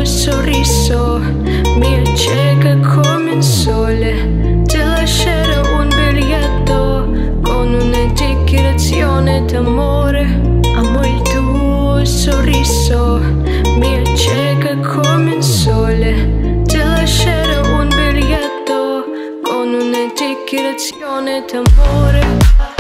sorriso mi accende come il sole. Ti lascerò un biglietto con una dichiarazione d'amore. Amo il tuo sorriso mi accende come il sole. Ti lascerò un biglietto con una dichiarazione d'amore.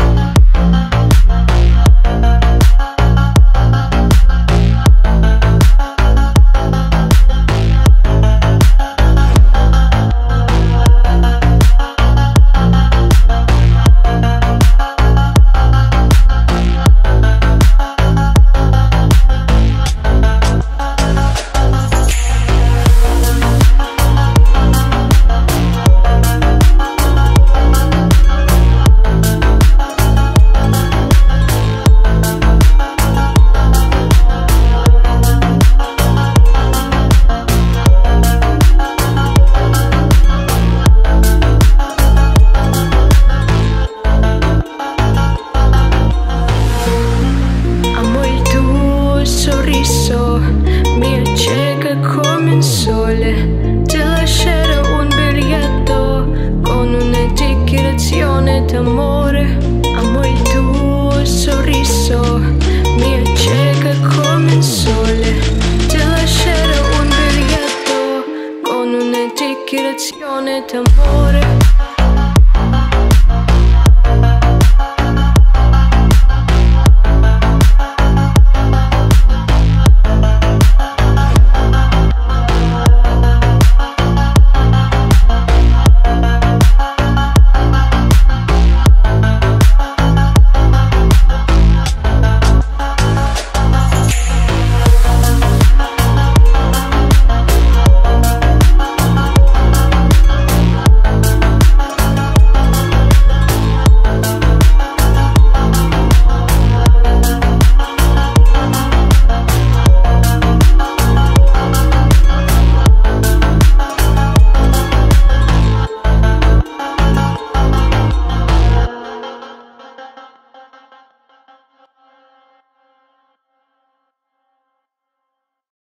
Mi accende come il sole. Ti lascerò un biglietto con una dichiarazione d'amore.